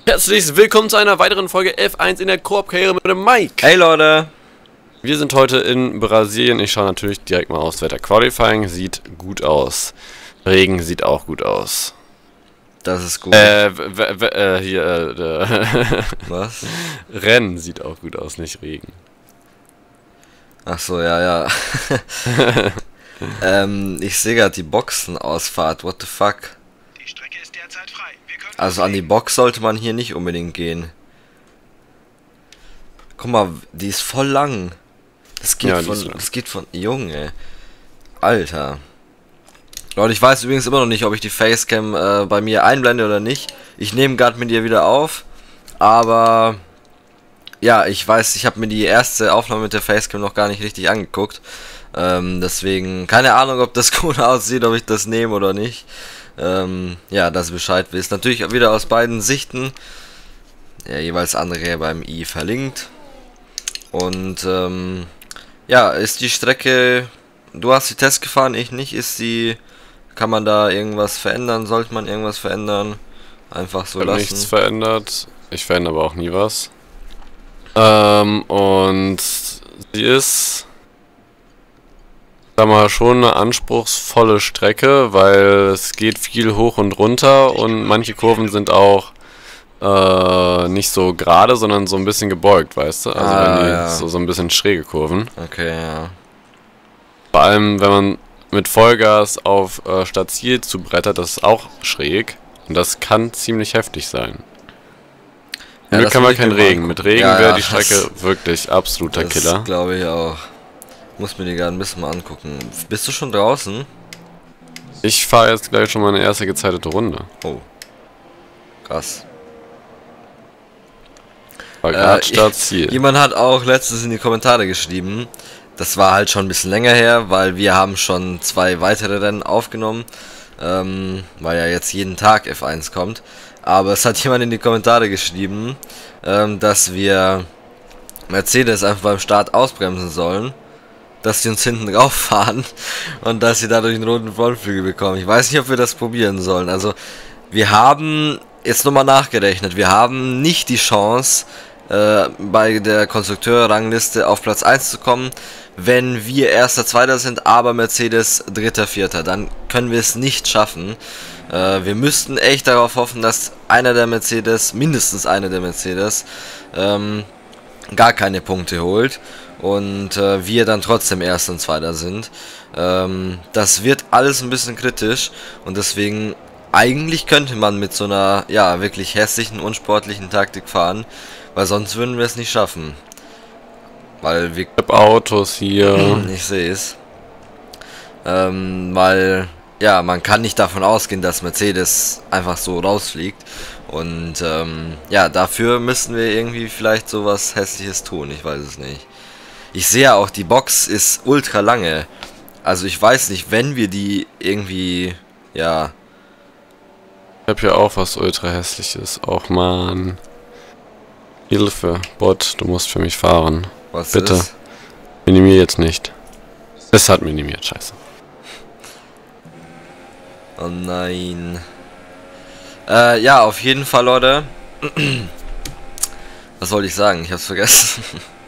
Herzlich willkommen zu einer weiteren Folge F1 in der Koop-Karriere mit dem Mike. Hey Leute! Wir sind heute in Brasilien. Ich schaue natürlich direkt mal aufs Wetter. Qualifying sieht gut aus. Regen sieht auch gut aus. Das ist gut. Was? Rennen sieht auch gut aus, nicht Regen. Ach so, ja. Ich sehe gerade die Boxenausfahrt. What the fuck? Die Strecke ist derzeit frei. Wir können Also an die Box sollte man hier nicht unbedingt gehen. Guck mal, die ist voll lang. Das geht Ja, die ist lang. das geht von... Junge. Alter. Leute, ich weiß übrigens immer noch nicht, ob ich die Facecam bei mir einblende oder nicht. Ich nehme gerade mit ihr wieder auf. Aber... Ja, ich weiß, ich habe mir die erste Aufnahme mit der Facecam noch gar nicht richtig angeguckt. Deswegen, keine Ahnung, ob das gut aussieht, ob ich das nehme oder nicht. Ja, dass ihr Bescheid wisst. Natürlich wieder aus beiden Sichten. Ja, jeweils andere beim i verlinkt. Und, ja, ist die Strecke... Du hast die Tests gefahren, ich nicht. Ist die... Kann man da irgendwas verändern? Sollte man irgendwas verändern? Einfach so Ich habe lassen. nichts verändert. Ich verändere aber auch nie was. Und sie ist... mal schon eine anspruchsvolle Strecke, weil es geht viel hoch und runter und manche Kurven sind auch nicht so gerade, sondern so ein bisschen gebeugt, weißt du? Also wenn die ja. so ein bisschen schräge Kurven. Okay, ja. Vor allem, wenn man mit Vollgas auf Stadtziel zubrettert, das ist auch schräg und das kann ziemlich heftig sein. Ja, Glück das kann will man ich kein mir mal Regen. angucken. Mit Regen Ja, wäre ja, die Strecke wirklich absoluter Killer. Das glaube ich auch. Muss mir die gerade ein bisschen mal angucken. Bist du schon draußen? Ich fahre jetzt gleich schon meine erste gezeitete Runde. Oh. Krass. War gerade Startziel. Jemand hat auch letztens in die Kommentare geschrieben, das war halt schon ein bisschen länger her, weil wir haben schon 2 weitere Rennen aufgenommen, weil ja jetzt jeden Tag F1 kommt. Aber es hat jemand in die Kommentare geschrieben, dass wir Mercedes einfach beim Start ausbremsen sollen, dass sie uns hinten drauf fahren und dass sie dadurch einen roten Frontflügel bekommen. Ich weiß nicht, ob wir das probieren sollen. Also wir haben jetzt nochmal nachgerechnet, wir haben nicht die Chance, bei der Konstrukteurrangliste auf Platz 1 zu kommen, wenn wir Erster, Zweiter sind, aber Mercedes Dritter, Vierter. Dann können wir es nicht schaffen. Wir müssten echt darauf hoffen, dass einer der Mercedes, mindestens einer der Mercedes, gar keine Punkte holt und wir dann trotzdem Erster und Zweiter sind. Das wird alles ein bisschen kritisch und deswegen eigentlich könnte man mit so einer, ja, wirklich hässlichen, unsportlichen Taktik fahren, weil sonst würden wir es nicht schaffen. Weil wir... Ich hab Autos hier. Ich sehe es. Weil, ja, man kann nicht davon ausgehen, dass Mercedes einfach so rausfliegt. Und, ja, dafür müssten wir irgendwie vielleicht sowas Hässliches tun. Ich weiß es nicht. Ich sehe ja auch, die Box ist ultra lange. Also ich weiß nicht, wenn wir die irgendwie, ja... Ich hab hier auch was ultra hässliches. Och man. Hilfe, Bot, du musst für mich fahren. Was Bitte. ist? Minimier jetzt nicht. Es hat minimiert, scheiße. Oh nein. Ja, auf jeden Fall, Leute. Was wollte ich sagen? Ich hab's vergessen.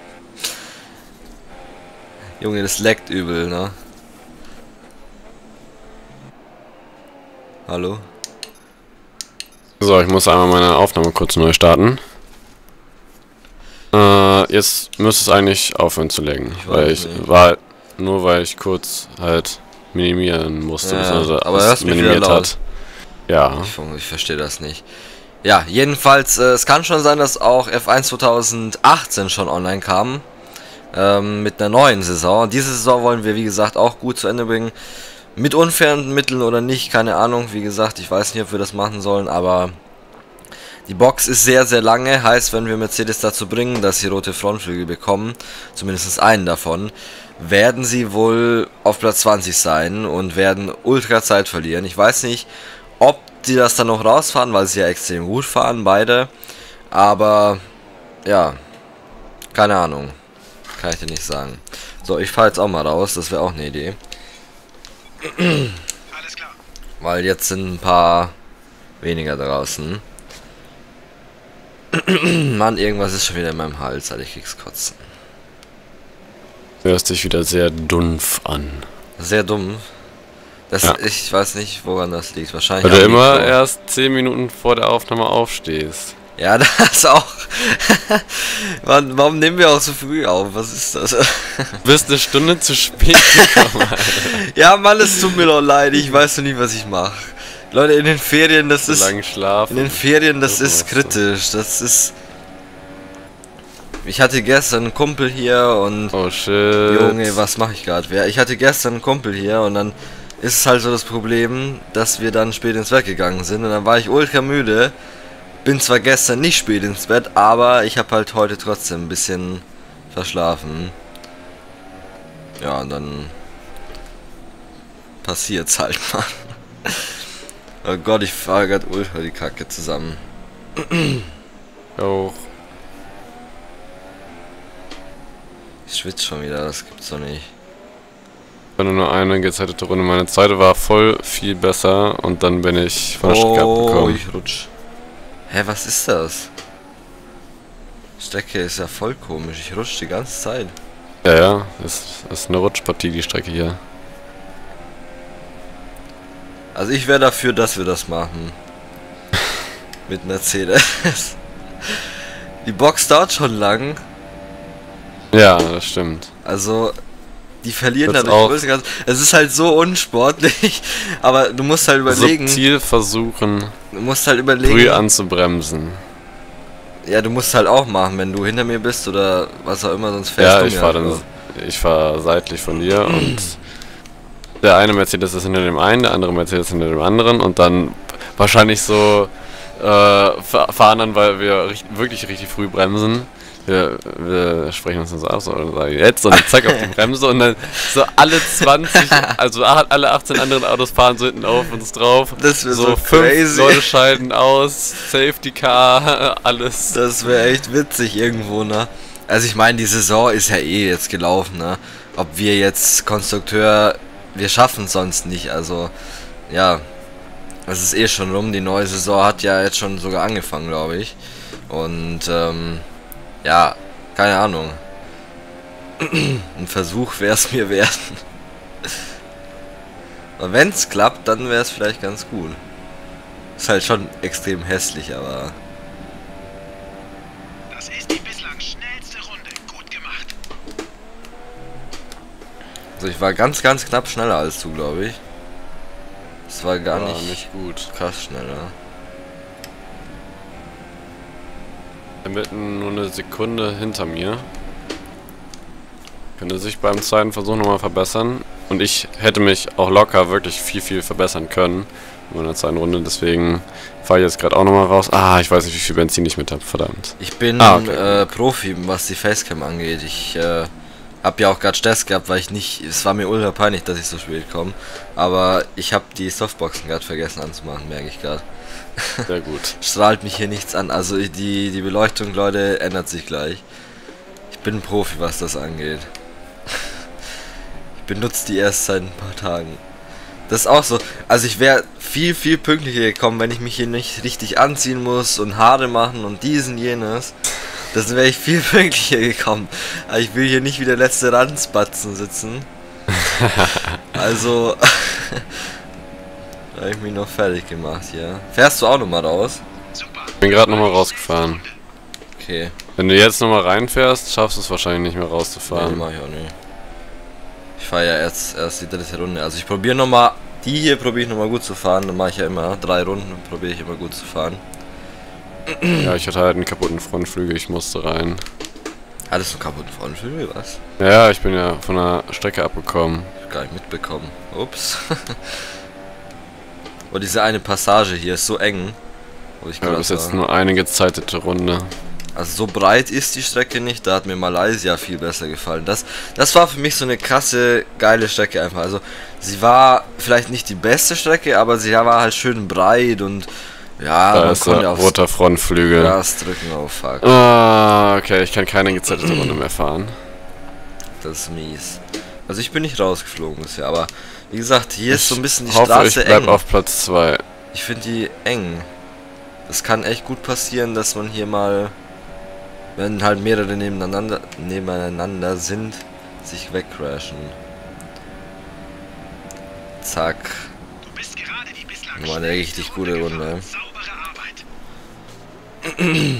Junge, das leckt übel, ne? Hallo? So, ich muss einmal meine Aufnahme kurz neu starten. Jetzt müsste es eigentlich aufhören zu legen. Weil ich war, nur weil ich kurz halt minimieren musste, Ja, beziehungsweise aber es hörst mich wieder minimiert laut. hat. Ja. Ich verstehe das nicht. Ja, jedenfalls, es kann schon sein, dass auch F1 2018 schon online kam. Mit einer neuen Saison. Diese Saison wollen wir, wie gesagt, auch gut zu Ende bringen. Mit unfairen Mitteln oder nicht, keine Ahnung. Wie gesagt, ich weiß nicht, ob wir das machen sollen, aber die Box ist sehr, sehr lange. Heißt, wenn wir Mercedes dazu bringen, dass sie rote Frontflügel bekommen, zumindest einen davon, werden sie wohl auf Platz 20 sein und werden ultra Zeit verlieren. Ich weiß nicht, ob die das dann noch rausfahren, weil sie ja extrem gut fahren, beide. Aber, ja, keine Ahnung. Kann ich dir nicht sagen. So, ich fahre jetzt auch mal raus, das wäre auch eine Idee. alles klar. Weil jetzt sind ein paar weniger draußen. Mann, irgendwas ist schon wieder in meinem Hals, Alter, ich krieg's kotzen. Du hörst dich wieder sehr dumpf an. Sehr dumm. Ja. Ich weiß nicht, woran das liegt. Wahrscheinlich. Weil du am immer Mikro. erst 10 Minuten vor der Aufnahme aufstehst. Ja, das auch. Mann, warum nehmen wir auch so früh auf? Was ist das? Du bist eine Stunde zu spät gekommen, Alter. Ja, Mann, es tut mir doch leid. Ich weiß noch nicht, was ich mache. Leute, in den Ferien, das ist. Lang schlafen. In den Ferien, das So ist was. kritisch. Das ist. Ich hatte gestern einen Kumpel hier und. Oh shit. Junge, was mache ich gerade? Ich hatte gestern einen Kumpel hier und dann ist es halt so das Problem, dass wir dann spät ins Bett gegangen sind und dann war ich ultra müde. Bin zwar gestern nicht spät ins Bett, aber ich habe halt heute trotzdem ein bisschen verschlafen. Ja, und dann passiert's halt mal. Oh Gott, ich fahre gerade ultra die Kacke zusammen. Auch. Ich schwitze schon wieder, das gibt's doch nicht. Wenn nur eine gezeitete Runde. Meine Zeit war voll viel besser und dann bin ich von der Strecke abgekommen. Ich rutsch. Hä, was ist das? Strecke ist ja voll komisch, ich rutsch die ganze Zeit. Ja, ja, ist eine Rutschpartie, die Strecke hier. Also ich wäre dafür, dass wir das machen. Mit Mercedes. Die Box dauert schon lang. Ja, das stimmt. Also, die verlieren Wird's dadurch auch- größere Gas. Es ist halt so unsportlich, aber du musst halt überlegen, Subtil versuchen, du musst halt überlegen, früh anzubremsen. ja, du musst halt auch machen, wenn du hinter mir bist oder was auch immer, sonst fährst Ja, du ich mir fahre halt dann, nur. ich fahre seitlich von dir und der eine Mercedes ist hinter dem einen, der andere Mercedes hinter dem anderen und dann wahrscheinlich so fahren dann, weil wir wirklich richtig früh bremsen. Wir sprechen uns dann so ab, so, und sagen jetzt und zack auf die Bremse und dann so alle 20, also alle 18 anderen Autos fahren so hinten auf uns drauf. Das wäre so so 5 crazy. Leute scheiden aus, Safety Car, alles. Das wäre echt witzig irgendwo, ne? Also ich meine, die Saison ist ja eh jetzt gelaufen, ne? Ob wir jetzt Konstrukteur, wir schaffen es sonst nicht, also ja, es ist eh schon rum, die neue Saison hat ja jetzt schon sogar angefangen, glaube ich. Und ja, keine Ahnung. Ein Versuch wäre es mir wert. Aber wenn es klappt, dann wäre es vielleicht ganz cool. Ist halt schon extrem hässlich, aber Das ist die bislang schnellste Runde. Gut gemacht. also ich war ganz knapp schneller als du, glaube ich. Es war gar Ja, nicht gut. krass schneller. Mitten nur eine Sekunde hinter mir. Könnte sich beim zweiten Versuch nochmal verbessern. Und ich hätte mich auch locker wirklich viel verbessern können in meiner zweiten Runde. Deswegen fahre ich jetzt gerade auch nochmal raus. Ah, ich weiß nicht, wie viel Benzin ich mit habe. Verdammt. Ich bin Okay. Profi, was die Facecam angeht. Ich habe ja auch gerade Stress gehabt, weil ich nicht... Es war mir ultra peinlich, dass ich so spät komme. Aber ich habe die Softboxen gerade vergessen anzumachen, merke ich gerade. Sehr gut. Strahlt mich hier nichts an. Also die Beleuchtung, Leute, ändert sich gleich. Ich bin ein Profi, was das angeht. Ich benutze die erst seit ein paar Tagen. Das ist auch so. Also ich wäre viel pünktlicher gekommen, wenn ich mich hier nicht richtig anziehen muss und Haare machen und dies und jenes. Das wäre ich viel pünktlicher gekommen. Aber ich will hier nicht wie der letzte Ranzbatzen sitzen. Also da habe ich mich noch fertig gemacht hier. Fährst du auch nochmal raus? Super. Ich bin gerade nochmal rausgefahren. Okay. Wenn du jetzt nochmal reinfährst, schaffst du es wahrscheinlich nicht mehr Nee, rauszufahren. mach ich auch nicht. Ich fahre ja erst die dritte Runde. Also ich probiere nochmal, die hier probiere ich nochmal gut zu fahren. Dann mache ich ja immer 3 Runden, probiere ich immer gut zu fahren. Ja, ich hatte halt einen kaputten Frontflügel, ich musste rein. Hattest du einen kaputten Frontflügel, was? Ja, ich bin ja von der Strecke abgekommen. Ich hab gar nicht mitbekommen. Ups. Oh, diese eine Passage hier ist so eng. Wo ich Ja, gerade bis jetzt war. nur eine gezeitete Runde. Also so breit ist die Strecke nicht, da hat mir Malaysia viel besser gefallen. Das war für mich so eine krasse, geile Strecke einfach. Also sie war vielleicht nicht die beste Strecke, aber sie war halt schön breit und ja, Da man ist konnte der aufs roter Frontflügel. Gas drücken, oh fuck. Ah, okay, ich kann keine gezeitete Runde mehr fahren. Das ist mies. Also ich bin nicht rausgeflogen bisher, aber wie gesagt, hier ist so ein bisschen die hoffe, Straße ich bleib eng. auf Platz 2. Ich finde die eng. Es kann echt gut passieren, dass man hier mal, wenn halt mehrere nebeneinander sind, sich wegcrashen. Zack. Du bist gerade die bislang War eine richtig schnellste gute Runde Runde. gefahren. Saubere Arbeit.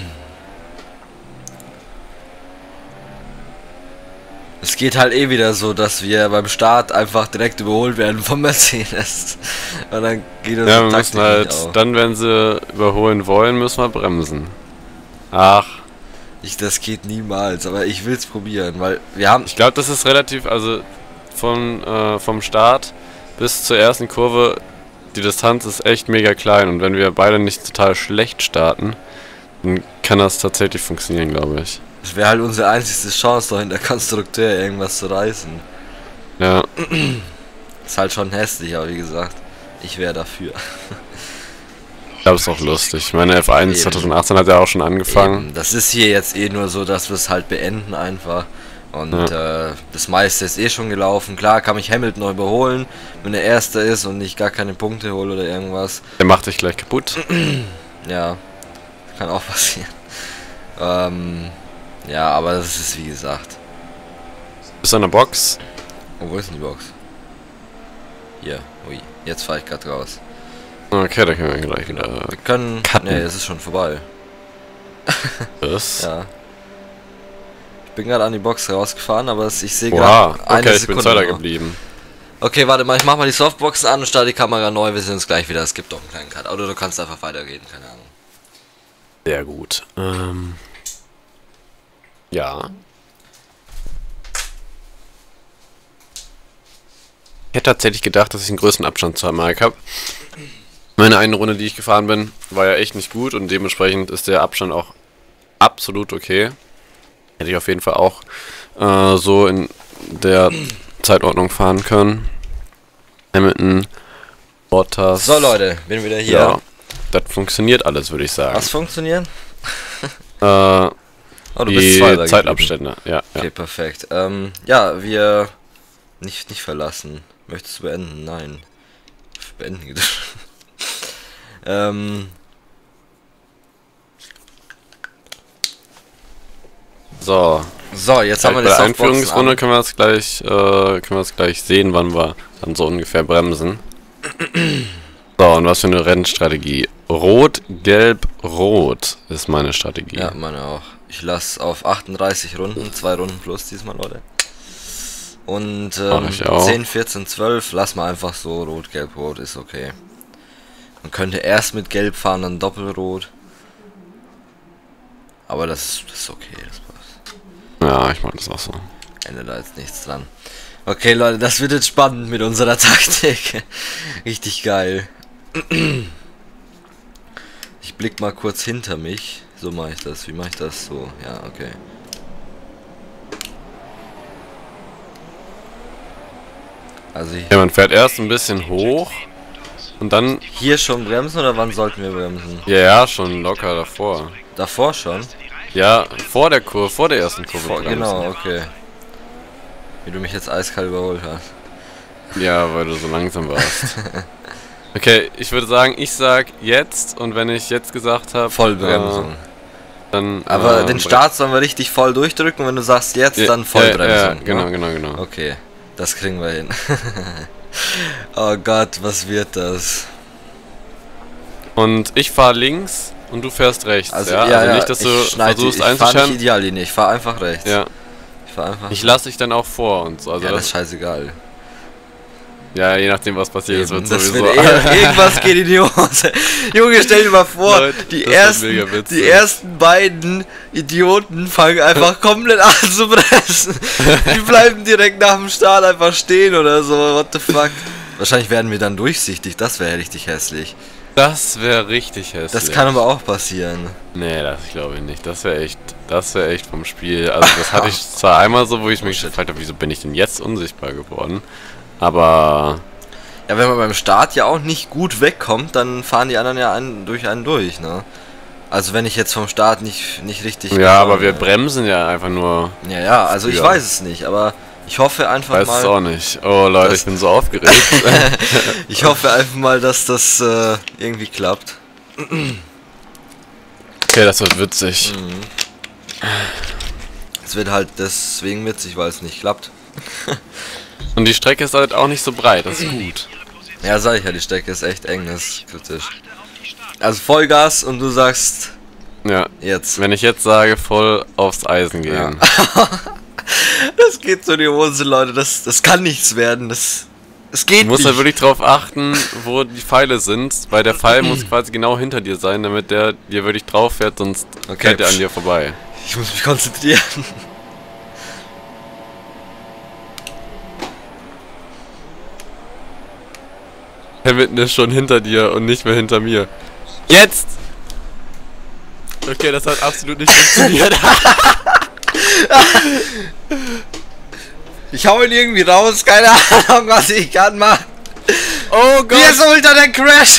Es geht halt eh wieder so, dass wir beim Start einfach direkt überholt werden vom Mercedes. Und dann geht Ja, unsere wir Taktik müssen halt, nicht auf. dann, wenn sie überholen wollen, müssen wir bremsen. Ach, Das geht niemals, aber ich will's probieren, weil wir haben... ich glaube, das ist relativ, also vom Start bis zur ersten Kurve, die Distanz ist echt mega klein. Und wenn wir beide nicht total schlecht starten, dann kann das tatsächlich funktionieren, glaube ich. Das wäre halt unsere einzige Chance, doch in der Konstrukteur irgendwas zu reißen. Ja, Ist halt schon hässlich, aber wie gesagt, ich wäre dafür. ich glaube, es ist auch lustig. Meine F1 Eben. 2018 hat ja auch schon angefangen. Eben, das ist hier jetzt eh nur so, dass wir es halt beenden einfach. Und das meiste ist eh schon gelaufen. Klar kann mich Hamilton noch überholen, wenn er Erster ist und ich gar keine Punkte hole oder irgendwas. Der macht dich gleich kaputt. Ja, kann auch passieren. Ja, aber das ist wie gesagt. Bist du an der Box? Oh, wo ist denn die Box? Hier, ui, jetzt fahre ich gerade raus. Okay, da können wir gleich wieder. Wir können... cutten. Nee, es ist schon vorbei. Das. Ja. Ich bin gerade an die Box rausgefahren, aber ich sehe Wow, gerade eine okay, ich Sekunde bin Zweiter noch. geblieben. Okay, warte mal, ich mach mal die Softboxen an und starte die Kamera neu, wir sehen uns gleich wieder. Es gibt doch einen kleinen Cut. Oder du kannst einfach weitergehen, keine Ahnung. Sehr gut. Ja. Ich hätte tatsächlich gedacht, dass ich einen größeren Abstand zu Mike habe. Meine eine Runde, die ich gefahren bin, war ja echt nicht gut und dementsprechend ist der Abstand auch absolut okay. Hätte ich auf jeden Fall auch so in der Zeitordnung fahren können. Hamilton, Bottas. So Leute, bin wieder hier. Ja, das funktioniert alles, würde ich sagen. Was funktioniert? Äh, Oh, du die bist Zweiter geblieben. Zeitabstände, ja. Okay, perfekt. Ja, wir... Nicht verlassen. Möchtest du beenden? Nein. Beenden gedrückt. So, So, jetzt haben wir bei die der Softboxen Einführungsrunde an. können wir es gleich sehen, wann wir dann so ungefähr bremsen. So, und was für eine Rennstrategie? Rot, Gelb, Rot ist meine Strategie. Ja, meine auch. Ich lasse auf 38 Runden, 2 Runden plus diesmal, Leute. Und Mach ich auch. 10, 14, 12, lass mal einfach so, Rot, Gelb, Rot ist okay. Man könnte erst mit Gelb fahren, dann Doppelrot. Aber das ist okay, das passt. Ja, ich mache das auch so. Ändert da jetzt nichts dran. Okay, Leute, das wird jetzt spannend mit unserer Taktik. Richtig geil. Ich blick mal kurz hinter mich. So mache ich das. Wie mache ich das? So, ja, okay. Also Ja, man fährt erst ein bisschen hoch und dann, hier schon bremsen oder wann sollten wir bremsen? ja, schon locker davor. Davor schon? Ja, vor der Kurve, vor der ersten Kurve bremsen. Genau, okay. Wie du mich jetzt eiskalt überholt hast. Ja, weil du so langsam warst. Okay, ich würde sagen, ich sag jetzt und wenn ich jetzt gesagt habe, Vollbremsung. dann. Aber den Start sollen wir richtig voll durchdrücken. Wenn du sagst jetzt, dann Vollbremsung. Ja, genau, ne? genau. Okay, das kriegen wir hin. Oh Gott, was wird das? Und ich fahre links und du fährst rechts. Also, ja? ja, Also ja, nicht, dass du ich schneide, versuchst ich fahre nicht einzuscheren. Ideallinie, ich fahre einfach rechts. Ja, Ich fahre einfach. ich lasse dich dann auch vor und so. Also ja, das das, ist scheißegal. ja, je nachdem, was passiert, Eben, wird das sowieso. wird irgendwas geht in die Hose. Junge, stell dir mal vor, Leute, die das wird mega witzig. die ersten beiden Idioten fangen einfach komplett an zu bremsen. Die bleiben direkt nach dem Start einfach stehen oder so. What the fuck? Wahrscheinlich werden wir dann durchsichtig. Das wäre richtig hässlich. Das wäre richtig hässlich. Das kann aber auch passieren. Nee, das glaube ich nicht. Das wäre echt vom Spiel. Also das hatte ich zwar einmal so, wo ich mich gefragt habe, wieso bin ich denn jetzt unsichtbar geworden? Aber Ja, wenn man beim Start ja auch nicht gut wegkommt, dann fahren die anderen ja durch einen durch, ne? Also wenn ich jetzt vom Start nicht richtig... ja, aber wir bremsen ja einfach nur. Ja, also ich Ja. weiß es nicht, aber ich hoffe einfach Weiß es mal... auch nicht. Oh Leute, das- ich bin so aufgeregt. Ich hoffe einfach mal, dass das irgendwie klappt. Okay, das wird witzig. Es wird halt deswegen witzig, weil es nicht klappt. Und die Strecke ist halt auch nicht so breit, das ist gut. Ja, sag ich ja, die Strecke ist echt eng, das ist kritisch. Also Vollgas und du sagst Ja, jetzt. wenn ich jetzt sage, voll aufs Eisen gehen. Das geht so in die Hose, Leute, das kann nichts werden, das geht Du musst nicht. halt wirklich drauf achten, wo die Pfeile sind, weil der Pfeil muss quasi genau hinter dir sein, damit der dir wirklich drauf fährt, sonst Okay. fährt er an dir vorbei. Ich muss mich konzentrieren. Hamilton ist schon hinter dir und nicht mehr hinter mir. Jetzt! Okay, das hat absolut nicht funktioniert. Ich hau ihn irgendwie raus, keine Ahnung, was ich kann machen. Oh Wie ist Gott! unter der Crash?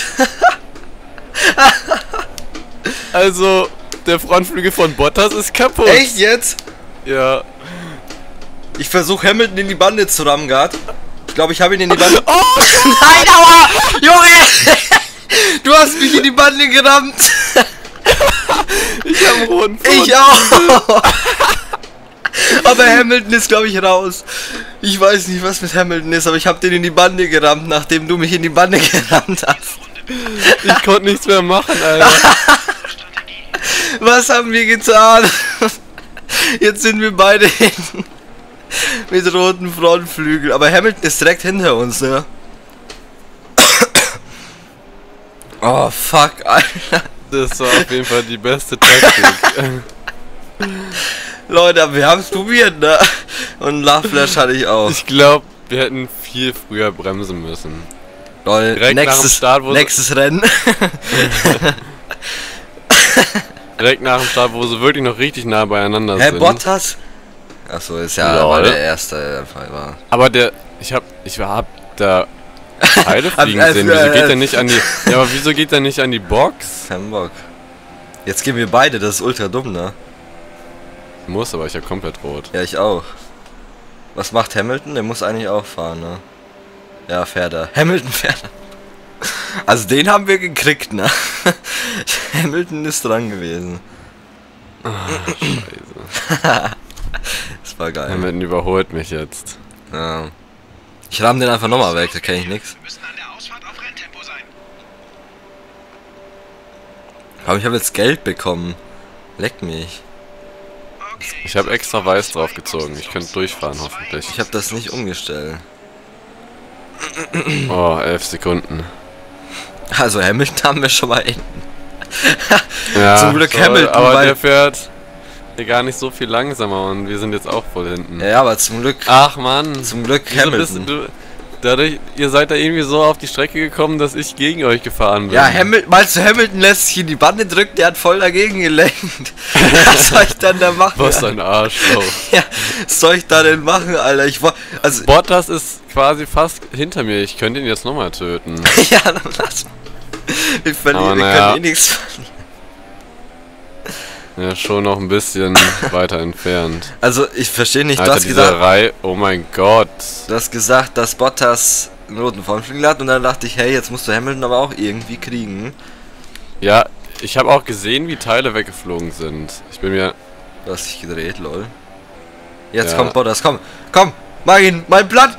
Also, der Frontflügel von Bottas ist kaputt. Echt jetzt? Ja. Ich versuche Hamilton in die Bande zu rammen gerade. Ich glaube, ich habe ihn in die Bande. Oh Nein, aua! Junge! Du hast mich in die Bande gerammt. ich hab roten Ich auch. Aber Hamilton ist, glaube ich, raus. Ich weiß nicht, was mit Hamilton ist, aber ich habe den in die Bande gerammt, nachdem du mich in die Bande gerammt hast. Ich konnte nichts mehr machen, Alter. Was haben wir getan? Jetzt sind wir beide hinten. Mit roten Frontflügeln. Aber Hamilton ist direkt hinter uns, ne? Oh, fuck, Alter. Das war auf jeden Fall die beste Taktik. Leute, aber wir haben es probiert, ne? Und Love Flash hatte ich auch. Ich glaube, wir hätten viel früher bremsen müssen. Leute, direkt nach dem nächstes, Start, wo sie- nächstes Rennen. Direkt nach dem Start, wo sie wirklich noch richtig nah beieinander Hä, sind. Bottas? Achso, ist ja, Lol. weil der erste Fall war. Aber ich hab da Teile fliegen sehen. Wieso geht der nicht an die... Ja, aber wieso geht der nicht an die Box? Kein Bock. Jetzt gehen wir beide, das ist ultra dumm, ne? Muss, aber ich hab komplett rot. Ja, ich auch. Was macht Hamilton? Der muss eigentlich auch fahren, ne? Ja, fährt er. Hamilton fährt er. Also den haben wir gekriegt, ne? Hamilton ist dran gewesen. Scheiße. Das war geil. Hamilton überholt mich jetzt. Ja. Ich rahm den einfach nochmal weg, da kenn ich nix. Wir müssen an der Ausfahrt auf Renntempo sein. Aber ich habe jetzt Geld bekommen. Leck mich. Okay. Ich habe extra weiß drauf gezogen. Ich könnte durchfahren, hoffentlich. Ich habe das nicht umgestellt. Oh, 11 Sekunden. Also Hamilton haben wir schon mal hinten. Ja, Zum Glück toll, Hamilton, aber weil- der fährt gar nicht so viel langsamer und wir sind jetzt auch voll hinten. Ja, aber zum Glück. Ach Mann. Zum Glück Wieso bist Hamilton. dadurch, ihr seid da irgendwie so auf die Strecke gekommen, dass ich gegen euch gefahren bin. Ja, meinst du, Hamilton lässt sich in die Bande drücken, der hat voll dagegen gelenkt. Was soll ich dann da machen? Was ein Arschloch. Ja, was soll ich da denn machen, Alter? Also, Bottas ist quasi fast hinter mir. Ich könnte ihn jetzt nochmal töten. ja, dann lass mal. Wir verlieren, Aber wir naja. können eh nichts verlieren. Ja, schon noch ein bisschen weiter entfernt. Also, ich verstehe nicht, Alter, diese Reihe. Oh mein Gott. du hast gesagt, dass Bottas einen roten Frontflügel hat und dann dachte ich, hey, jetzt musst du Hamilton aber auch irgendwie kriegen. Ja, ich habe auch gesehen, wie Teile weggeflogen sind. Ich bin mir... Du hast dich gedreht, lol. Jetzt Ja. kommt Bottas, komm, mach ihn, mein Blatt!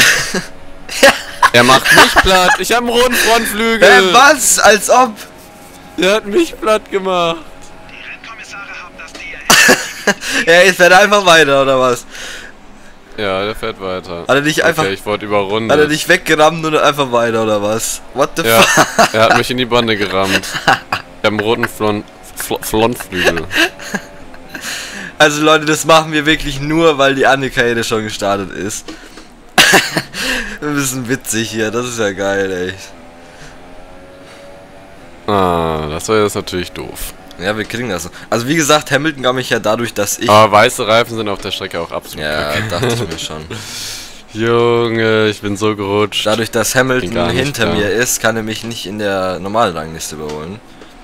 Er macht mich platt. Ich habe einen roten Frontflügel. Was? Als ob! Der hat mich platt gemacht. Die Rennkommissare haben das DRS. Ja, jetzt fährt er einfach weiter, oder was? Ja, der fährt weiter. Hat er nicht einfach, Okay, ich wurde überrundet. hat er nicht weggerammt und einfach weiter, oder was? What the Ja, fuck? er hat mich in die Bande gerammt. Ich habe einen roten Frontflügel. Also Leute, das machen wir wirklich nur, weil die Annika schon gestartet ist. Wir sind witzig hier, das ist ja geil, ey. Ah, das war jetzt natürlich doof. Ja, wir kriegen das. Also wie gesagt, Hamilton gab mich ja dadurch, dass ich... Aber weiße Reifen sind auf der Strecke auch absolut Ja, kacke. dachte ich mir schon. Junge, ich bin so gerutscht. Dadurch, dass Bin Hamilton gar nicht hinter da. mir ist, kann er mich nicht in der normalen Rangliste überholen.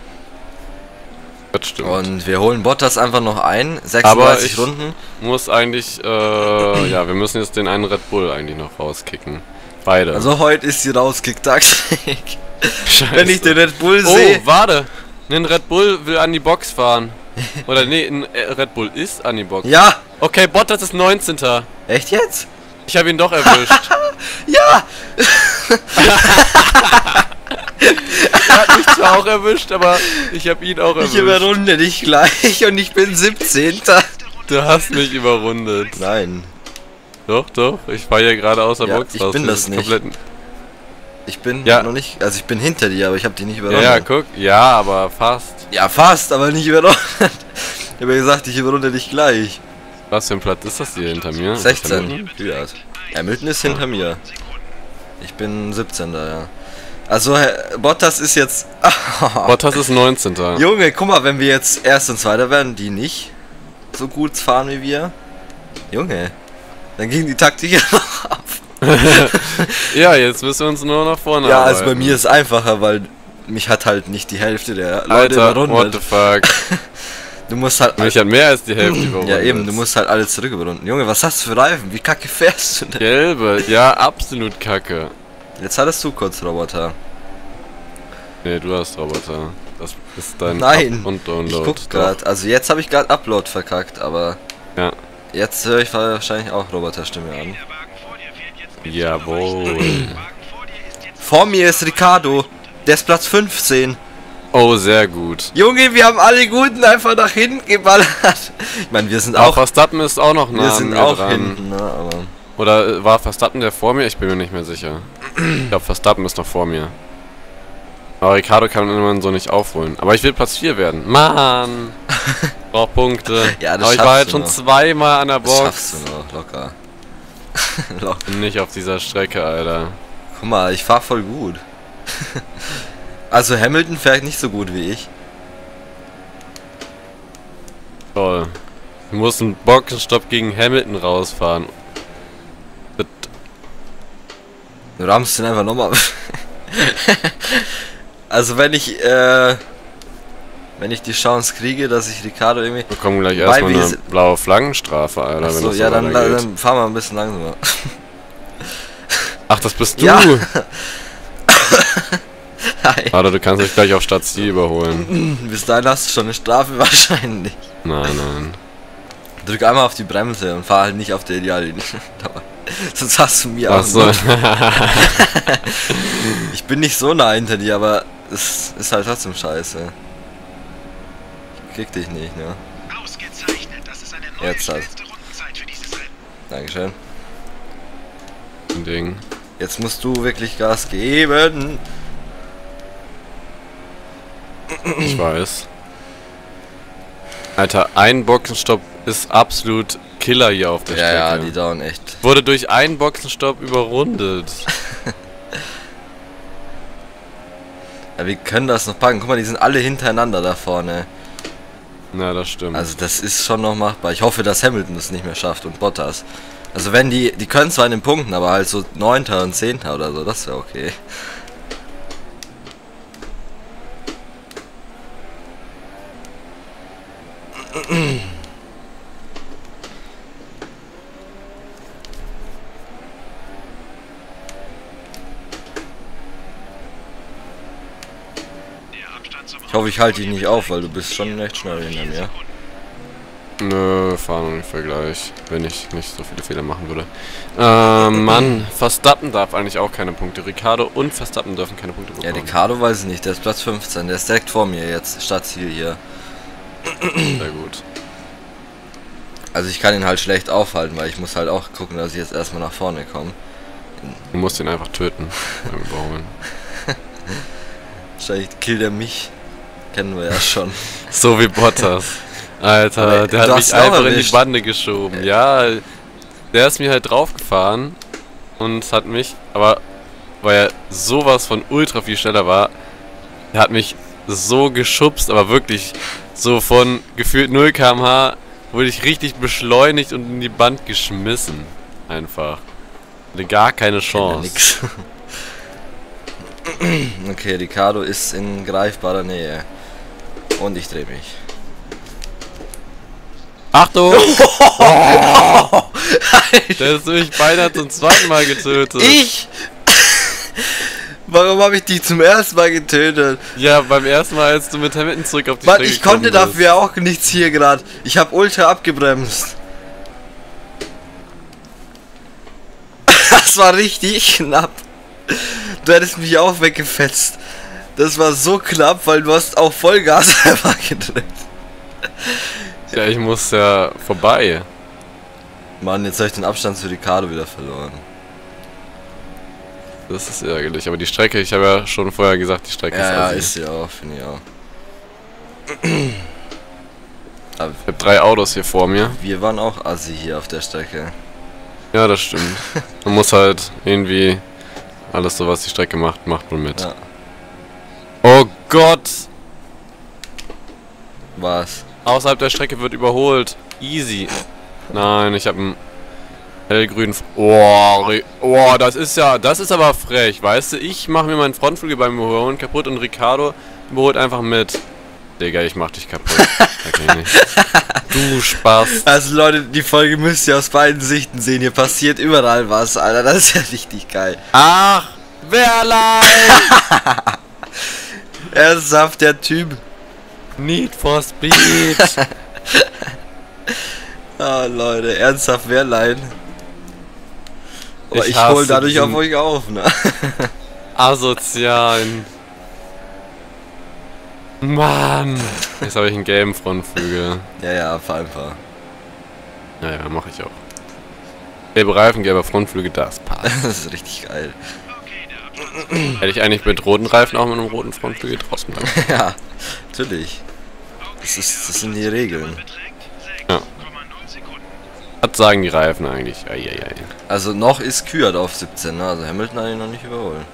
Das stimmt. Und wir holen Bottas einfach noch ein. Aber 36 ich Runden. muss eigentlich, ja, wir müssen jetzt den einen Red Bull eigentlich noch rauskicken. Beide. Also heute ist die Rauskick-Taktik. Scheiße. Wenn ich den Red Bull Oh, sehe... warte. Ein Red Bull will an die Box fahren. Oder nee, ein Red Bull ist an die Box. Ja! Okay, Bottas ist 19. Echt jetzt? Ich habe ihn doch erwischt. Ja! Er hat mich zwar auch erwischt, aber ich habe ihn auch erwischt. Ich überrunde dich gleich und ich bin 17. Du hast mich überrundet. Nein. Doch, doch. Ich fahre hier gerade aus der Ja, Box ich raus. bin das nicht. Komplett... Ich bin Ja. noch nicht. Also ich bin hinter dir, aber ich habe dich nicht Ja, überrundet. ja, guck. Ja, aber fast. Ja, fast, aber nicht überrundet. Ich habe ja gesagt, ich überrunde dich gleich. Was für ein Platz ist das hier hinter mir? 16. Hamilton ist hinter mir. Ich bin 17. Ja. Also Bottas ist jetzt. Bottas ist 19. Junge, guck mal, wenn wir jetzt Erst und Zweiter werden, die nicht so gut fahren wie wir. Junge, dann ging die Taktik ja noch ab. Ja, jetzt müssen wir uns nur nach vorne Ja, arbeiten. also bei mir ist es einfacher, weil mich hat halt nicht die Hälfte der Leute Alter, what überrundet. the fuck. Du musst halt. Mich hat mehr als die Hälfte überrundet. Ja eben, du musst halt alles zurück überrunden. Junge, was hast du für Reifen? Wie kacke fährst du denn? Gelbe, ja, absolut kacke. Jetzt hattest du kurz Roboter. Nee, du hast Roboter. Das ist dein Nein, Up- und ich Download. guck grad. Also jetzt habe ich gerade Upload verkackt, aber Ja. jetzt höre ich wahrscheinlich auch Roboterstimme an. Der Wagen vor dir fährt jetzt mit Jawohl. Der Wagen vor dir ist jetzt Vor mir ist Ricardo. Der ist Platz 15. Oh, sehr gut. Junge, wir haben alle Guten einfach nach hinten geballert. Ich meine, wir sind Auch auch, Verstappen ist auch noch nah wir an sind mir auch dran. hinten, ne, aber Oder war Verstappen der vor mir? Ich bin mir nicht mehr sicher. Ich glaube, Verstappen ist noch vor mir. Aber Ricardo kann man so nicht aufholen. Aber ich will Platz 4 werden. Mann! Brauch Punkte. Ja, das aber ich war schaffst halt du schon noch. zweimal an der das Box. schaffst du noch locker. Locker. Nicht auf dieser Strecke, Alter. Guck mal, ich fahr voll gut. Also Hamilton fährt nicht so gut wie ich. Toll. Ich muss einen Boxenstopp gegen Hamilton rausfahren. Bitte. Du rammst den einfach nochmal. Also wenn ich die Chance kriege, dass ich Ricardo irgendwie. Wir bekommen gleich Weil erstmal wir eine blaue Flaggenstrafe, Alter, wenn Achso, das so ja, dann weitergeht. fahren wir ein bisschen langsamer. Ach, das bist du! Ja. Hi. Warte, du kannst mich gleich auf Station überholen. Bis dahin hast du schon eine Strafe wahrscheinlich. Nein, nein. Drück einmal auf die Bremse und fahr halt nicht auf der Ideallinie. Sonst hast du mir auch Achso. noch. Ich bin nicht so nah hinter dir, aber es ist halt trotzdem scheiße. Ich krieg dich nicht, ne? ausgezeichnet. Das ist eine neue Jetzt halt. schnellste Rundenzeit für dieses Rennen. Dankeschön. Ding. Jetzt musst du wirklich Gas geben. Ich weiß. Alter, ein Boxenstopp ist absolut Killer hier auf der Ja, ja, Strecke. die dauern echt. Wurde durch einen Boxenstopp überrundet. Ja, wir können das noch packen. Guck mal, die sind alle hintereinander da vorne. Na, das stimmt. Also das ist schon noch machbar. Ich hoffe, dass Hamilton es nicht mehr schafft und Bottas. Also wenn die können zwar in den Punkten, aber halt so 9. und 10. oder so, das wäre okay. Der Abstand zum Ich hoffe, ich halte dich nicht auf, weil du bist schon recht schnell hinter mir. Nö, fahren ungefähr gleich, wenn ich nicht so viele Fehler machen würde. Mann, Verstappen darf eigentlich auch keine Punkte. Ricardo und Verstappen dürfen keine Punkte Ja, bekommen. Ricardo weiß ich nicht, der ist Platz 15, der ist direkt vor mir jetzt, Startziel hier. Sehr gut. Also ich kann ihn halt schlecht aufhalten, weil ich muss halt auch gucken, dass ich jetzt erstmal nach vorne komme. Du musst ihn einfach töten beim Überholen. Wahrscheinlich killt er mich. Kennen wir ja schon. So wie Bottas. Alter, Aber der du hat hast mich ihn auch einfach in die erwischt. Bande geschoben. Ja, der ist mir halt draufgefahren und hat mich, aber weil er sowas von ultra viel schneller war, der hat mich so geschubst, aber wirklich so von gefühlt 0 km/h wurde ich richtig beschleunigt und in die Band geschmissen. Einfach. Hatte gar keine Kennt ja Chance. nix. Okay, Ricardo ist in greifbarer Nähe. Und ich drehe mich. Achtung! Der ist mich beinahe zum zweiten Mal getötet. Ich? Warum habe ich dich zum ersten Mal getötet? Ja, beim ersten Mal, als du mit Hamilton zurück auf die Mann, Strecke ich konnte gekommen bist. dafür auch nichts hier gerade. Ich habe ultra abgebremst. Das war richtig knapp. Du hättest mich auch weggefetzt. Das war so knapp, weil du hast auch Vollgas einfach gedrückt. Ja, ich muss ja vorbei. Mann, jetzt habe ich den Abstand zu Ricardo wieder verloren. Das ist ärgerlich. Aber die Strecke, ich habe ja schon vorher gesagt, die Strecke Ja, ist assi. ist sie auch, finde ich auch. Aber Ich habe 3 Autos hier vor mir. wir waren auch assi hier auf der Strecke. Ja, das stimmt. Man muss halt irgendwie alles so, was die Strecke macht, macht man mit. Ja. Oh Gott! Was? Außerhalb der Strecke wird überholt. Easy. Nein, ich habe einen hellgrünen... Oh, das ist aber frech, weißt du? Ich mache mir meinen Frontflügel beim Überholen kaputt und Ricardo überholt einfach mit. Digga, ich mach dich kaputt. Okay, nicht. Du Spaß. Also Leute, die Folge müsst ihr aus beiden Sichten sehen. Hier passiert überall was, Alter. Das ist ja richtig geil. Ach, Wehrlein! Ernsthaft, der Typ. Need for Speed. Ah, Leute, ernsthaft, Wehrlein. Aber ich hasse hol dadurch diesen auf euch auf, ne? asozialen... Mann! Jetzt habe ich einen gelben Frontflügel. Ja, fahr einfach. Ja, mach ich auch. Gelbe Reifen, gelber Frontflügel, das passt. Das ist richtig geil. Okay, der Abstand Hätte ich eigentlich mit roten Reifen auch mit einem roten Frontflügel draußen bleiben. Ja, natürlich. Das sind die Regeln. beträgt Ja. 6,0 Sekunden. Was sagen die Reifen eigentlich? Eieiei. Also noch ist Kvyat auf 17, ne? Also Hamilton hat ihn noch nicht überholt.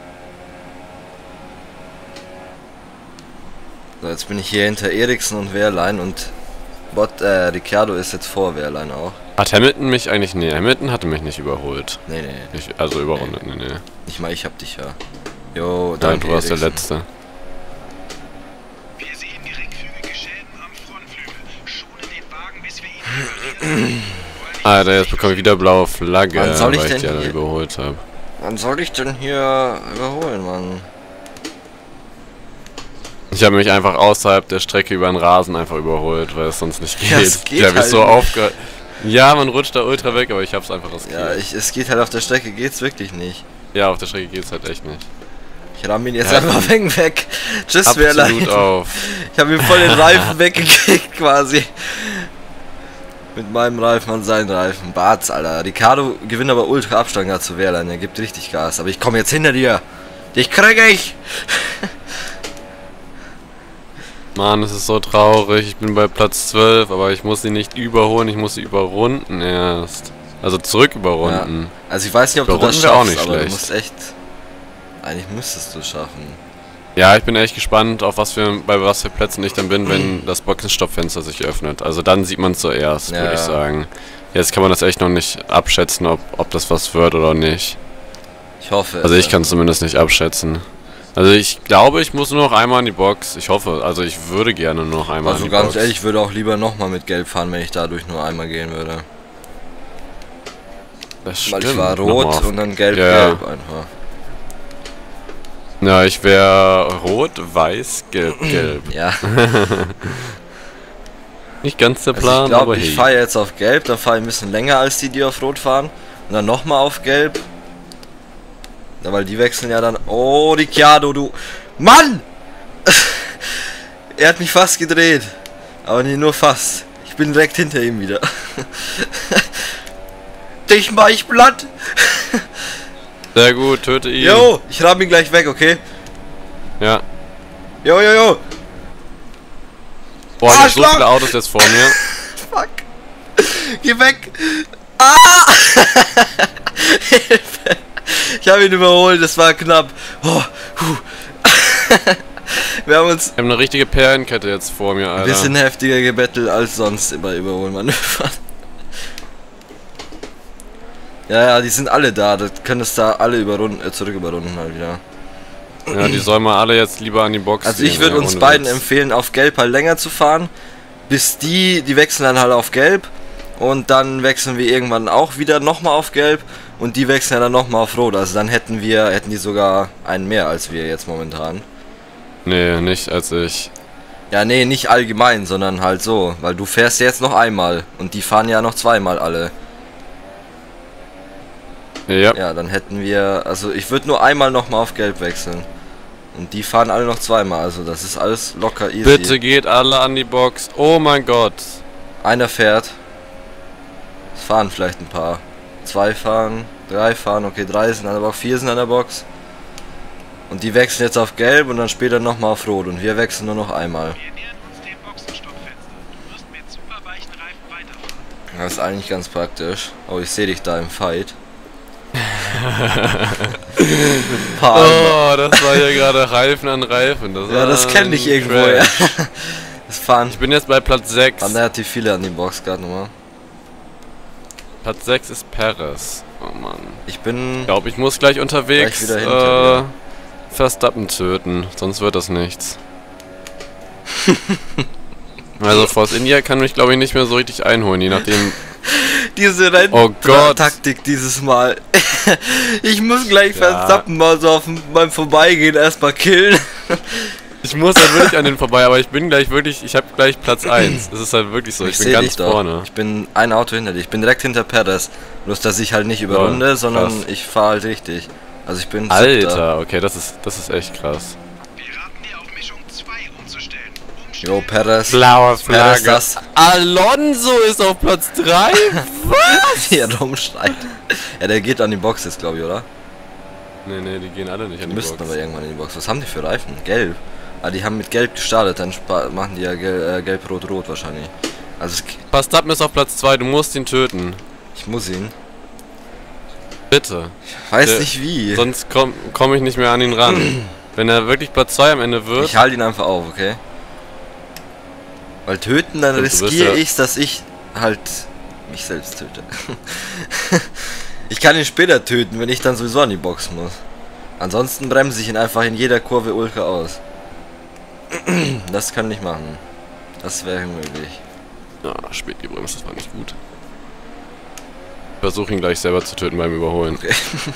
So, jetzt bin ich hier hinter Eriksen und Wehrlein und Ricciardo ist jetzt vor Wehrlein auch. Hat Hamilton mich eigentlich... Nee, Hamilton hatte mich nicht überholt. Nee. Also überrundet, nee. Nicht mal ich hab dich ja. Jo, Nein, danke du warst der Eriksen. Letzte. Wir sehen geringfügige Schäden am Frontflügel. Schonen den Wagen, bis wir ihn reparieren. Alter, jetzt bekomme ich wieder blaue Flagge, Wann soll ich weil ich denn die alle hier- überholt habe. Wann soll ich denn hier überholen, Mann? Ich habe mich einfach außerhalb der Strecke über den Rasen einfach überholt, weil es sonst nicht geht. Ja, es geht Ich habe mich halt so nicht. aufge... Ja, man rutscht da ultra weg, aber ich hab's einfach riskiert. Ja, es geht halt auf der Strecke, geht's wirklich nicht. Ja, auf der Strecke geht's halt echt nicht. Ich ramm ihn jetzt Ja, einfach weg. Tschüss, Wehrlein. Absolut auf. Ich habe ihm voll den Reifen weggekickt quasi. Mit meinem Reifen an seinen Reifen. Bart's, Alter. Ricardo gewinnt aber ultra Abstand gerade zu Wehrlein. Er gibt richtig Gas. Aber ich komme jetzt hinter dir. Dich krieg ich. Mann, es ist so traurig. Ich bin bei Platz 12, aber ich muss sie nicht überholen, ich muss sie überrunden erst. Also zurück überrunden. Also ich weiß nicht, ob du Überrunden das wär auch schaffst, nicht aber du schlecht. musst echt... Eigentlich müsstest du schaffen. Ja, ich bin echt gespannt, auf bei was für Plätzen ich dann bin, wenn das Boxenstoppfenster sich öffnet. Also dann sieht man zuerst, Ja, würde ich ja. sagen. Jetzt kann man das echt noch nicht abschätzen, ob das was wird oder nicht. Ich hoffe. Also ich kann es zumindest nicht abschätzen. Also ich glaube, ich muss nur noch einmal in die Box. Ich hoffe, also ich würde gerne nur noch einmal Also in die ganz Box. ehrlich, ich würde auch lieber nochmal mit Gelb fahren, wenn ich dadurch nur einmal gehen würde. Das Weil stimmt. ich war Nochmal rot auf- und dann gelb, Ja. gelb einfach. Ja, ich wäre rot, weiß, gelb, gelb. Ja. Nicht ganz der Also Plan, ich glaube, aber ich hey. fahre jetzt auf Gelb, dann fahre ich ein bisschen länger als die auf Rot fahren. Und dann nochmal auf Gelb. Ja, weil die wechseln ja dann... Oh, Ricciardo, du... Mann! Er hat mich fast gedreht. Aber nicht nur fast. Ich bin direkt hinter ihm wieder. Dich mach ich platt! Sehr gut, töte ihn. Jo, ich ramm ihn gleich weg, okay? Ja. Jo, jo, jo! Boah, ich hab so Arschloch! viele Autos jetzt vor mir. Fuck! Geh weg! Ah! Hilfe! Ich habe ihn überholt, das war knapp. Oh, wir haben uns Ich habe eine richtige Perlenkette jetzt vor mir, Alter. ein bisschen heftiger gebettelt als sonst bei Überholmanövern. Ja, die sind alle da. Das könntest da alle zurück überrunden halt wieder. Ja, die sollen mal alle jetzt lieber an die Box Also gehen, ich würde ja, uns ohne beiden Witz. empfehlen, auf Gelb halt länger zu fahren. Bis die wechseln dann halt auf Gelb. Und dann wechseln wir irgendwann auch wieder nochmal auf Gelb. und die wechseln ja dann nochmal auf Rot. Also dann hätten die sogar einen mehr als wir jetzt momentan. Nee, nicht als ich. Ja, nee, nicht allgemein, sondern halt so. Weil du fährst jetzt noch einmal und die fahren ja noch zweimal alle. Ja. Ja, dann hätten wir... Also ich würde nur einmal nochmal auf Gelb wechseln. Und die fahren alle noch zweimal. Also das ist alles locker easy. Bitte geht alle an die Box. Oh mein Gott. Einer fährt. Es fahren vielleicht ein paar. 2 fahren, 3 fahren. Okay, 3 sind an der Box, 4 sind an der Box. Und die wechseln jetzt auf Gelb und dann später nochmal auf Rot. Und wir wechseln nur noch einmal. Wir nähern uns dem Boxenstoppfenster. Du wirst mit super weichen Reifen weiterfahren. Das ist eigentlich ganz praktisch. Oh, ich sehe dich da im Fight. Oh, das war hier gerade Reifen an Reifen. Das Ja, das kenne ich irgendwo. Ja. Das fahren Ich bin jetzt bei Platz 6. relativ viele an die Box gerade nochmal. Platz 6 ist Perez. Oh Mann. Ich bin... Ich glaube, ich muss gleich unterwegs Gleich wieder hinter dir. Verstappen töten, sonst wird das nichts. Also Force India kann mich, glaube ich, nicht mehr so richtig einholen, je nachdem. Diese Oh Gott. Taktik dieses Mal. Ich muss gleich Ja. Verstappen mal so beim Vorbeigehen erstmal killen. Ich muss halt wirklich an den vorbei, aber ich bin gleich wirklich, ich habe gleich Platz 1. Das ist halt wirklich so, ich bin seh ganz dich doch. vorne. Ich bin ein Auto hinter dir. Ich bin direkt hinter Perez. Bloß, dass ich halt nicht überrunde, Krass. sondern ich fahre halt richtig. Also ich bin Siebter. Alter, okay, das ist echt krass. Wir raten dir auf Mischung 2 umzustellen. Jo, Perez. Blaue Perez das Alonso ist auf Platz 3? hier rumschreit. Ja, der geht an die Box jetzt, glaube ich, oder? Nee, die gehen alle nicht an Die die müssten Box. aber irgendwann in die Box. Was haben die für Reifen? Gelb. Ah, die haben mit Gelb gestartet, dann machen die ja Gelb-Rot-Rot wahrscheinlich. Also Verstappen ist auf Platz 2, du musst ihn töten. ich muss ihn. Bitte. Ich weiß Der- nicht wie. Sonst komm ich nicht mehr an ihn ran. Wenn er wirklich Platz 2 am Ende wird. Ich halte ihn einfach auf, okay? Weil töten, dann Stimmt, du bist riskiere ja- ich, dass ich halt mich selbst töte. Ich kann ihn später töten, wenn ich dann sowieso an die Box muss. Ansonsten bremse ich ihn einfach in jeder Kurve ultra aus. Das kann ich machen. Das wäre möglich. Ah, spät gebremst, das war nicht gut. Ich versuche ihn gleich selber zu töten beim Überholen. Okay.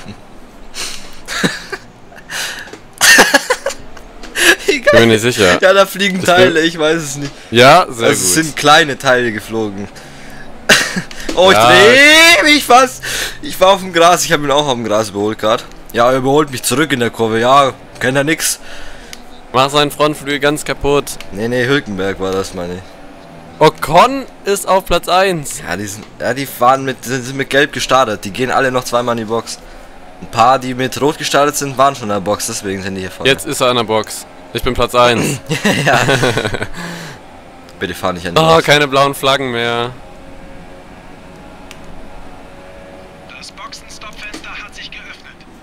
Ich bin mir nicht sicher. Ja, da fliegen Ich Teile, ich weiß es nicht. Ja, sehr Also es gut. sind kleine Teile geflogen. Oh, ich Ja. dreh mich fast. Ich war auf dem Gras, ich habe ihn auch auf dem Gras überholt gerade. Ja, er überholt mich zurück in der Kurve. Ja, kennt er nix. Mach seinen Frontflügel ganz kaputt. Nee, Hülkenberg war das, meine ich. Ocon ist auf Platz 1. Ja, die sind mit Gelb gestartet. Die gehen alle noch zweimal in die Box. Ein paar, die mit Rot gestartet sind, waren schon in der Box, deswegen sind die hier vorne. Jetzt ist er an der Box. Ich bin Platz 1. Ja. Bitte fahr nicht an die Oh, Box. keine blauen Flaggen mehr. Das Boxenstoppfenster hat sich geöffnet.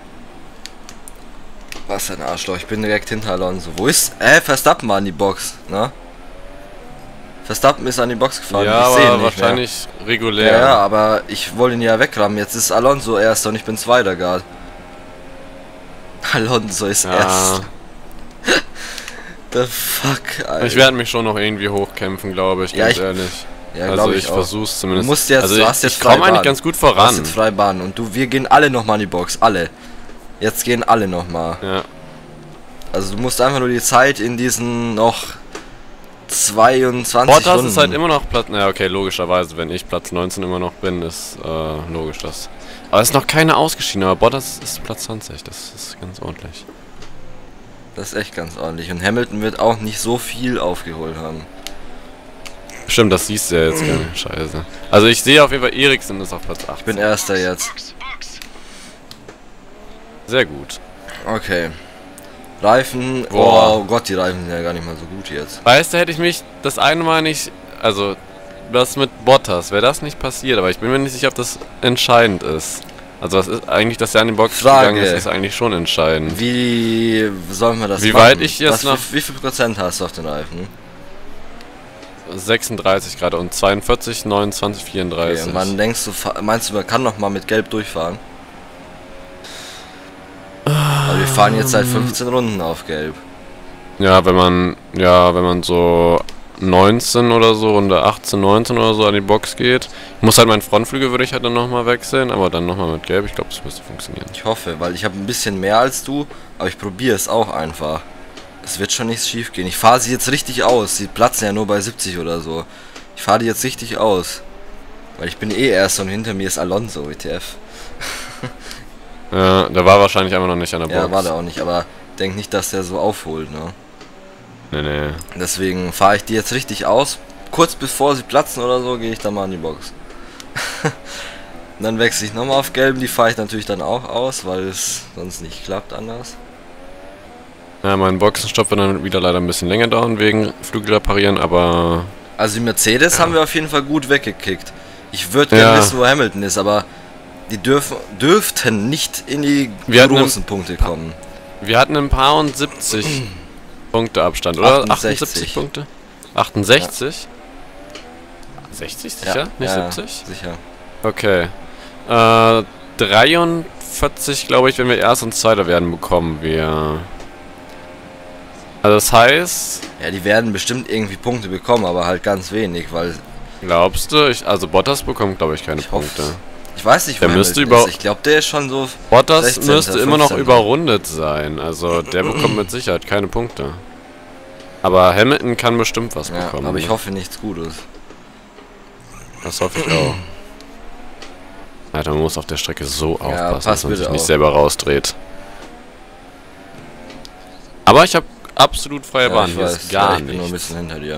Was ein Arschloch, ich bin direkt hinter Alonso. Wo ist... Verstappen war an die Box, ne? Verstappen ist an die Box gefahren. Ja, ich sehe ihn aber nicht wahrscheinlich mehr. regulär. Ja, aber ich wollte ihn ja wegrammen. Jetzt ist Alonso erster und ich bin zweiter gerade. Alonso ist Ja. erst. The fuck, Alter. Ich werde mich schon noch irgendwie hochkämpfen, glaube ich, Ja, ganz ich- ehrlich. Ja, Also glaube ich ich auch. versuch's zumindest. Du musst jetzt, also du hast jetzt ich komme freie eigentlich Bahn. ganz gut Du hast voran. jetzt freie Bahn und wir gehen alle nochmal in die Box. Alle. Jetzt gehen alle nochmal. Ja. Also du musst einfach nur die Zeit in diesen noch 22 Bottas Stunden. ist halt immer noch Platz. Na okay, logischerweise, wenn ich Platz 19 immer noch bin, ist logisch das. Aber es ist noch keiner ausgeschieden, aber Bottas ist Platz 20, das ist ganz ordentlich. Das ist echt ganz ordentlich. Und Hamilton wird auch nicht so viel aufgeholt haben. Stimmt, das siehst du ja jetzt gar nicht. Scheiße. Also ich sehe auf jeden Fall, Eriksen ist auf Platz 8. Ich bin erster jetzt. Box. Sehr gut. Okay. Reifen. Boah. Oh Gott, die Reifen sind ja gar nicht mal so gut jetzt. Weißt du, hätte ich mich das eine Mal nicht. Also, das mit Bottas, wäre das nicht passiert, aber ich bin mir nicht sicher, ob das entscheidend ist. Also, das ist eigentlich, dass er an die Box Frage. gegangen ist eigentlich schon entscheidend. Wie sollen wir das Wie machen? weit ich jetzt noch- Wie viel Prozent hast du auf den Reifen? 36 gerade und 42, 29, 34. Okay, und wann denkst du, meinst du, man kann noch mal mit Gelb durchfahren? Aber wir fahren jetzt seit 15 Runden auf Gelb. Ja, wenn man so 19 oder so, Runde 18, 19 oder so an die Box geht. Ich muss halt meinen Frontflügel würde ich halt dann nochmal wechseln, aber dann nochmal mit Gelb. Ich glaube, das müsste funktionieren. Ich hoffe, weil ich habe ein bisschen mehr als du, aber ich probiere es auch einfach. Es wird schon nichts schief gehen. Ich fahre sie jetzt richtig aus. Sie platzen ja nur bei 70 oder so. Ich fahre die jetzt richtig aus. Weil ich bin eh erst und hinter mir ist Alonso, WTF. Ja, der war wahrscheinlich einfach noch nicht an der Box. Ja, war der auch nicht, aber denk nicht, dass der so aufholt, ne? Nee. Deswegen fahre ich die jetzt richtig aus. Kurz bevor sie platzen oder so, gehe ich dann mal an die Box. Und dann wechsle ich nochmal auf Gelb. Die fahre ich natürlich dann auch aus, weil es sonst nicht klappt anders. Ja, mein Boxenstopp wird dann wieder leider ein bisschen länger dauern wegen Flügel reparieren, aber... Also die Mercedes haben wir auf jeden Fall gut weggekickt. Ich würde gerne wissen, wo Hamilton ist, aber die dürften nicht in die großen Punkte kommen. Wir hatten ein paar und 70 Punkte Abstand, oder? 78 Punkte? 68? Ja. 60 sicher? Ja, nicht ja, 70? Sicher. Okay. 43, glaube ich, wenn wir Erster und Zweiter werden, bekommen wir. Also das heißt... Ja, die werden bestimmt irgendwie Punkte bekommen, aber halt ganz wenig, weil... Glaubst du? Also Bottas bekommt, glaube ich, keine Punkte. Ich weiß nicht, wo der müsste ist. Ich glaube, der ist schon so... Bottas 16. müsste 15. immer noch überrundet sein. Also der bekommt mit Sicherheit keine Punkte. Aber Hamilton kann bestimmt was bekommen. Aber ich hoffe nichts Gutes. Das hoffe ich auch. Alter, man muss auf der Strecke so aufpassen, dass man sich nicht auf. selber rausdreht. Aber ich habe absolut freie Bahn. Ich Hier weiß, ist gar ich bin nur ein nichts. bisschen hinter dir.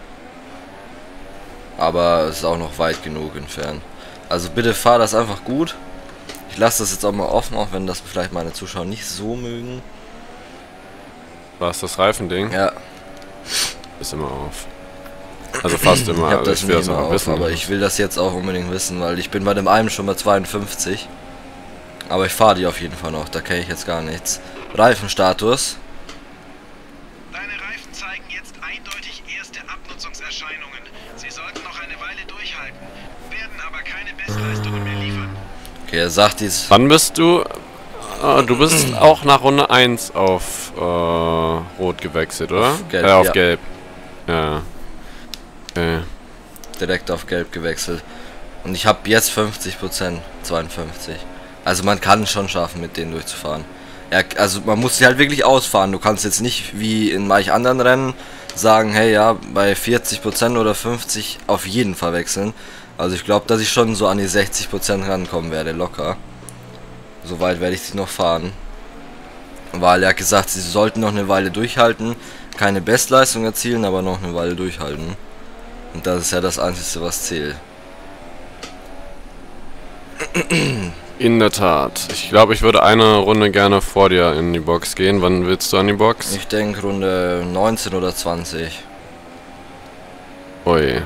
Aber es ist auch noch weit genug entfernt. Also bitte fahr das einfach gut. Ich lasse das jetzt auch mal offen, auch wenn das vielleicht meine Zuschauer nicht so mögen. War es das Reifending? Ja. Ist immer auf. Also fast immer. Ich hab das will nicht immer auf, wissen. aber ich will das jetzt auch unbedingt wissen, weil ich bin bei dem einen schon bei 52. Aber ich fahre die auf jeden Fall noch, da kenne ich jetzt gar nichts. Reifenstatus. Deine Reifen zeigen jetzt eindeutig erste Abnutzungserscheinungen. Sie sollten noch eine Weile durchhalten, werden aber keine Bestleistungen mehr liefern. Okay, er sagt dies. Wann bist du? Du bist auch nach Runde 1 auf Rot gewechselt, oder? Auf Gelb, auf ja. Gelb. Ja. Okay. Direkt auf Gelb gewechselt. Und ich habe jetzt 50%, 52. Also man kann es schon schaffen, mit denen durchzufahren. Ja, also man muss sie halt wirklich ausfahren. Du kannst jetzt nicht wie in manch anderen Rennen sagen, hey ja, bei 40% oder 50% auf jeden Fall wechseln. Also ich glaube, dass ich schon so an die 60% rankommen werde, locker. Soweit werde ich sie noch fahren. Weil er hat gesagt, sie sollten noch eine Weile durchhalten. Keine Bestleistung erzielen, aber noch eine Weile durchhalten. Und das ist ja das Einzige, was zählt. In der Tat. Ich glaube, ich würde eine Runde gerne vor dir in die Box gehen. Wann willst du an die Box? Ich denke Runde 19 oder 20. Ui.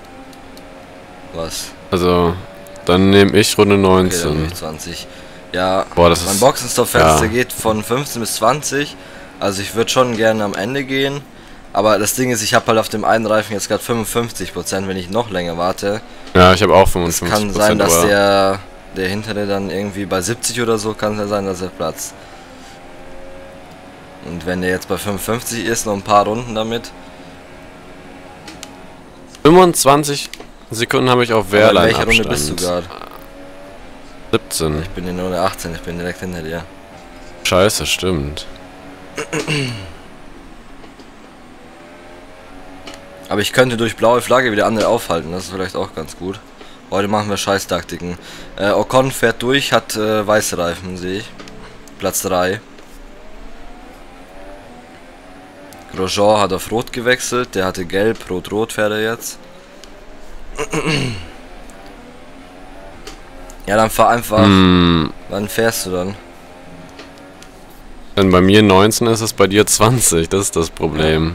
Was? Also, dann nehme ich Runde Okay, 19. dann nehme ich 20. Ja, Boah, das mein ist... Boxenstopp-Fenster ja. geht von 15 bis 20. Also ich würde schon gerne am Ende gehen. Aber das Ding ist, ich habe halt auf dem einen Reifen jetzt gerade 55%, wenn ich noch länger warte. Ja, ich habe auch Es 55%. kann sein, dass aber der hintere dann irgendwie bei 70 oder so, kann es ja sein, dass er platzt. Und wenn der jetzt bei 55 ist, noch ein paar Runden damit. 25 Sekunden habe ich auf Aber in Wehrlein welcher Abstand. Runde bist du gerade? 17. Ich bin in Runde 18, ich bin direkt hinter dir. Scheiße, stimmt. Aber ich könnte durch blaue Flagge wieder andere aufhalten, das ist vielleicht auch ganz gut. Heute machen wir Scheißtaktiken. Ocon fährt durch, hat weiße Reifen, sehe ich. Platz 3. Grosjean hat auf Rot gewechselt, der hatte Gelb, Rot-Rot fährt er jetzt. Ja, dann fahr einfach. Wann fährst du dann? Wenn bei mir 19 ist, ist bei dir 20. Das ist das Problem.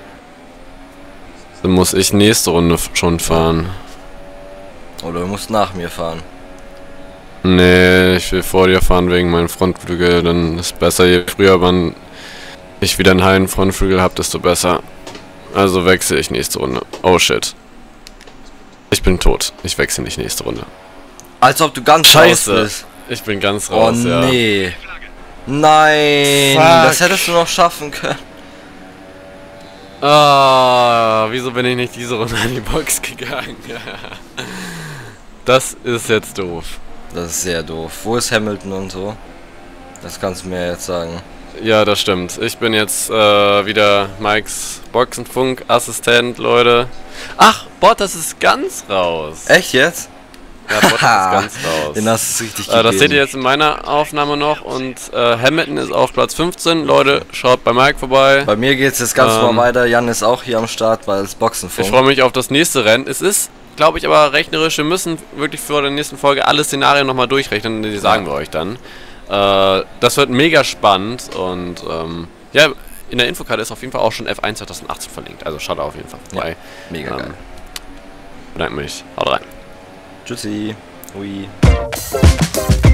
Dann muss ich nächste Runde schon fahren. Oder du musst nach mir fahren. Nee, ich will vor dir fahren wegen meinem Frontflügel. Dann ist besser, je früher ich wieder einen heilen Frontflügel habe, desto besser. Also wechsle ich nächste Runde. Oh shit. Ich bin tot. Ich wechsle nicht nächste Runde. Als ob du ganz Scheiße. raus bist. Ich bin ganz Oh raus, ja. nee. Nein, Fuck. das hättest du noch schaffen können. Ah, wieso bin ich nicht diese Runde an die Box gegangen? Das ist jetzt doof. Das ist sehr doof. Wo ist Hamilton und so? Das kannst du mir jetzt sagen. Ja, das stimmt. Ich bin jetzt wieder Mikes Boxenfunk-Assistent, Leute. Ach, Bottas ist ganz raus. Echt jetzt? Ja, Bottas ist ganz raus. Den hast du richtig gegeben. Das seht ihr jetzt in meiner Aufnahme noch. Und Hamilton ist auf Platz 15. Leute, schaut bei Mike vorbei. Bei mir geht es jetzt ganz normal weiter. Jan ist auch hier am Start, weil es Boxenfunk. Ich freue mich auf das nächste Rennen. Es ist, glaube ich, aber rechnerisch. Wir müssen wirklich vor der nächsten Folge alle Szenarien nochmal durchrechnen. Die sagen wir euch dann. Das wird mega spannend. Und ja, in der Infokarte ist auf jeden Fall auch schon F1 2018 verlinkt. Also schaut auf jeden Fall vorbei. Ja, mega geil. Bedanke mich. Haut rein. Tschüssi. Hui.